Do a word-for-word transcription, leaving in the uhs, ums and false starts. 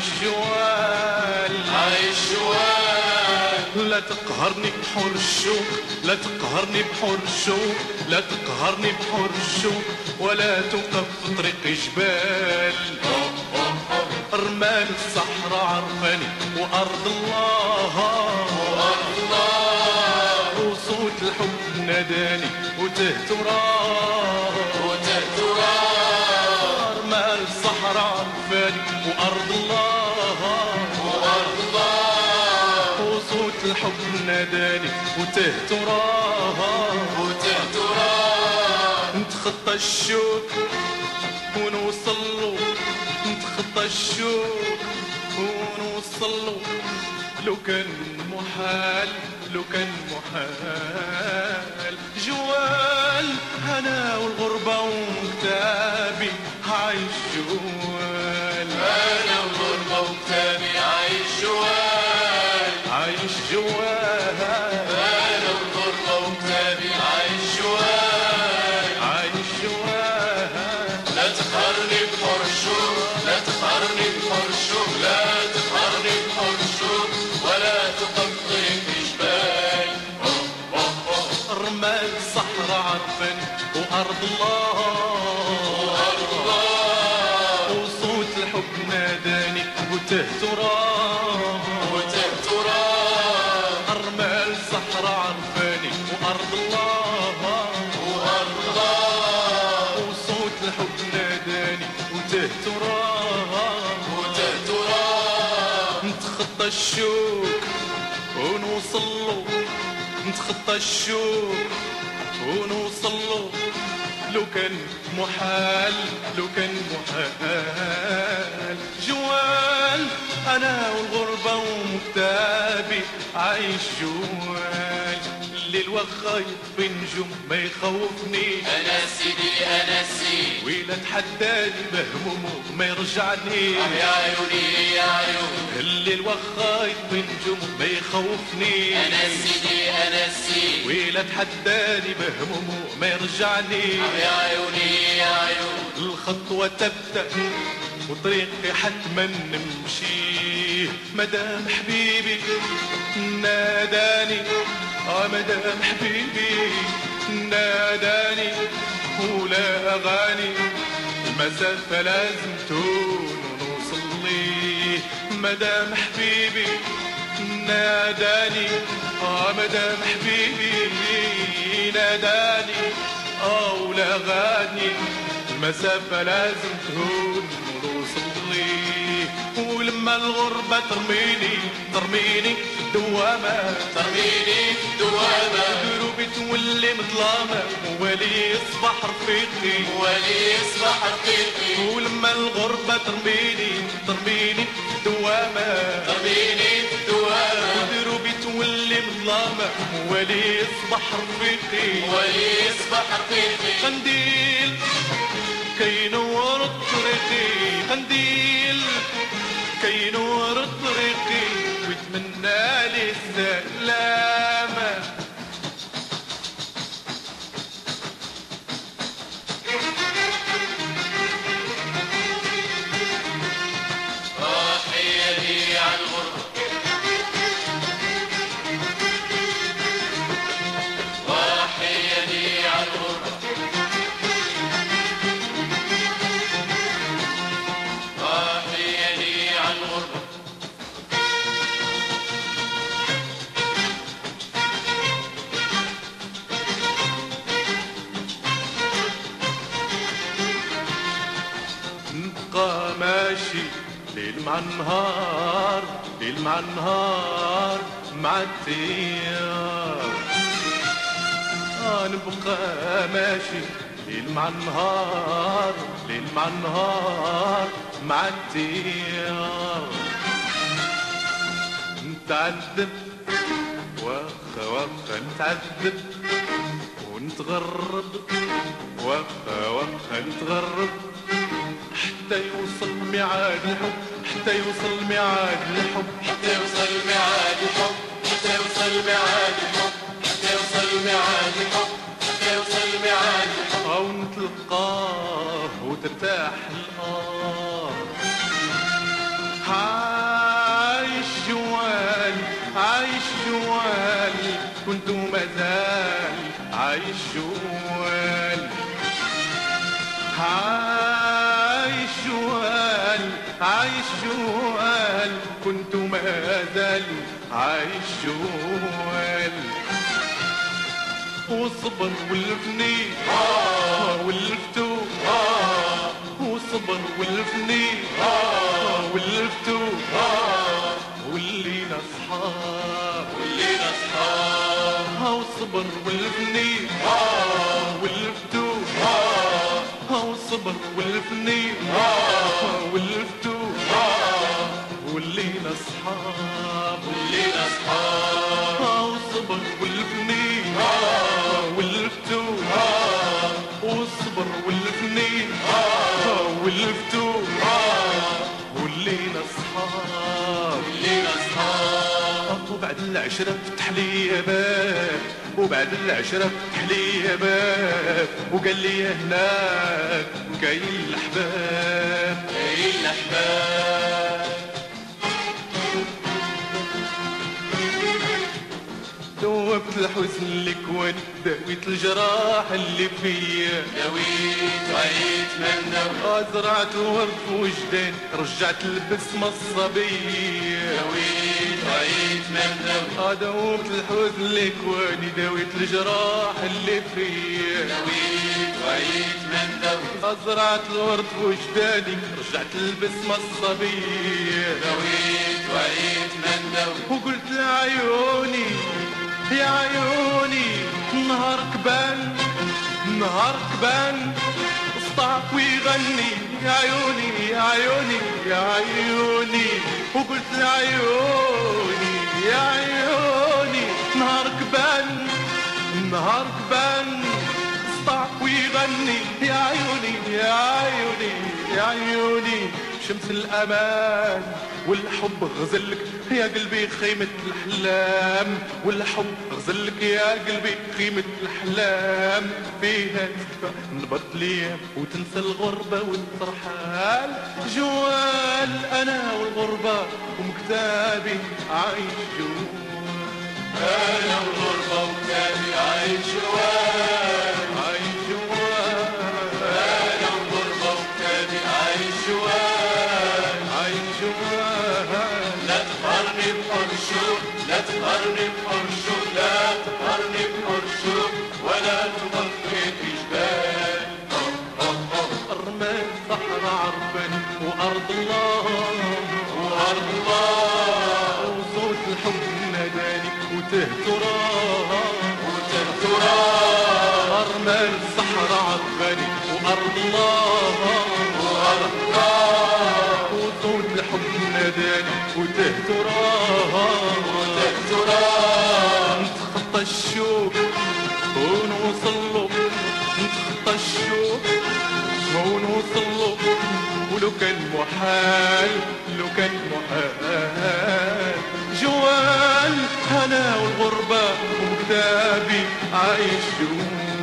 جوال عايش جوال. لا تقهرني بحور الشوق، لا تقهرني بحور الشوق، لا تقهرني بحور الشوق، ولا توقف في طريق جبال. رمال الصحراء عرفاني وأرض الله، وأرض الله. وصوت الحب ناداني وتهت وراه، وتهت وراه. رمال الصحراء عرفاني وأرض الله، وأرض الله. وصوت الحب ناداني وتهت وراه، وتهت وراه. نتخطى الشوك ونوصل له، نتخطى الشوك ونوصل له، لو كان محال، لو كان محال. جوال هنا والغربة وكتابي عايش جوال، أنا والغربة وكتابي عايش جوال. عايش جوال، أنا والغربة وكتابي عايش جوال. عايش جوال. لا تقهرني بحور الشوق، لا تقهرني بحور الشوق، لا تقهرني بحور الشوق، ولا تقطعي جبال. رمال الصحراء عرفاني وأرض الله، وأرض الله. وصوت الحب ناداني وتهت وراه، وتهت وراه. رمال الصحراء عرفاني وأرض الله، وأرض الله. وصوت الحب ناداني وتهت وراه، وتهت وراه. نتخطى الشوك ونوصل له، نتخطى الشوك ونوصل له، لو كان محال، لو كان محال. جوال انا والغربة ومكتابي عايش جوال. الليل وخا يطفي نجوم ما يخوفنيش، أنا سيدي أنا سيدي. ويلا تحداني بهمومه ما يرجعنيش. يا عيوني يا عيوني. الليل وخا يطفي نجوم ما يخوفنيش، أنا سيدي أنا سيدي. ويلا تحداني بهمومه ما يرجعنيش. يا عيوني يا عيوني. الخطوة تبدأ وطريقي حتما نمشيه، مدام حبيبي ناداني، اه مدام حبيبي ناداني، ولا أغاني المسافة لازم تكون ونوصل ليه. مدام حبيبي ناداني، اه مدام حبيبي ناداني، اه ولا أغاني المسافة لازم تكون ونوصل ليه. ولما الغربة ترميني، ترميني في الدوامة، ترميني في الدوامة. دروبي تولي مظلامة، ولي يصبح رفيقي، ولي يصبح رفيقي. ولما الغربة ترميني، ترميني في الدوامة، ترميني في الدوامة. دروبي تولي مظلامة، ولي يصبح رفيقي، ولي يصبح رفيقي. قنديل كي ينور طريقي، قنديل كي ينور طريقي، ويتمنى لي السلامة. راحي لي على الغربة، راحي لي على الغربة، راحي لي على الغربة. نبقى ماشي ليل مع النهار، ليل مع النهار مع التيار. آه نبقى ماشي ليل مع النهار، ليل مع النهار مع التيار. نتعذب واخا واخا نتعذب ونتغرب، واخا واخا نتغرب، حتى يوصل ميعاد الحب، حتى يوصل ميعاد الحب، حتى يوصل ميعاد الحب، حتى يوصل ميعاد الحب، حتى يوصل ميعاد الحب، حتى يوصل ميعاد الحب. أو نتلقاه وترتاح الآه. عايش جوال كنت مازال عايش جوال عايش جوال عايش جوال كنت مازال عايش جوال وصبر ولفني آه ولفتو آه وصبر ولفني آه ولفتو آه ولينا اصحاب ولينا اصحاب وصبر ولفني آه ولفتو آه وصبر ولفني آه ولفتو آه ولينا اصحاب ولينا اصحاب وصبر ولفني ولفتو واصبر ولفني ولفتو ولينا اصحاب ولينا اصحاب وبعد العشرة فتح لي باب وبعد العشرة فتح لي باب وقال لي هناك كاين الاحباب كاين الاحباب دوبت الحزن اللي كون داويت الجراح اللي فيا داويت وعيت من داويت زرعت ورد في وجدان رجعت البسمة الصبية داويت وعيت من داويت دوبت الحزن اللي كواني داويت الجراح اللي فيا داويت وعيت من داويت زرعت الورد في وجداني رجعت البسمة الصبية داويت وعيت من داويت وقلت لعيوني يا عيوني نهارك بان نهارك بان اسطعك ويغني يا عيوني يا عيوني يا عيوني وقلت لعيوني يا عيوني نهارك بان نهارك بان اسطعك ويغني يا عيوني يا عيوني يا عيوني شمس الأمان والحب غزلك يا قلبي خيمة الأحلام والحب غزلك يا قلبي خيمة الأحلام فيها تدفى نبض ليام وتنسى الغربة والترحال جوال أنا والغربة ومكتابي عايش جوال انا والغربة وكتابي عايش جوال عايش جوال انا والغربة وكتابي عايش جوال عايش جوال لا تقهرني بحرشوق لا تقهرني بحرشوق لا تقهرني بحرشوق ولا تغطي جبال الرمال صحراء عرفان وأرض الله وارض الله وصوت الحب ناداني وتهتراه وتهتراه الرمال صحراء عرفاني وأرض الله وارض الله وصوت الحب ناداني وتهتراه وتهتراه نتخطى الشوق ونوصل له نتخطى الشوق ونوصل له ولو كان محال لو كان محال جوال انا والغربة وكتابي عايش جوال